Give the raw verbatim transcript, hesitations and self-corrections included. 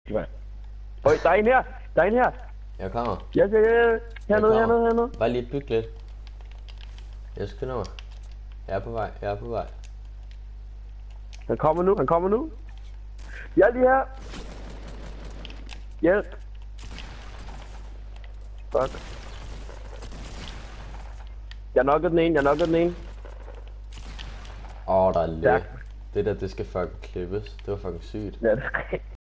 Øj, der er en her! Der er en her! Jeg kommer. Yes, yes, yes. Hernede, hernede, hernede. Bare lige bygge lidt. Jeg skynder mig. Jeg er på vej, jeg er på vej. Han kommer nu, han kommer nu. Jeg er lige her. Hjælp. Fuck. Jeg knockede den ene, jeg knockede den ene. Åh, oh, der er lidt. Tak. Det der, det skal fucking klippes. Det var fucking sygt. Ja, det skal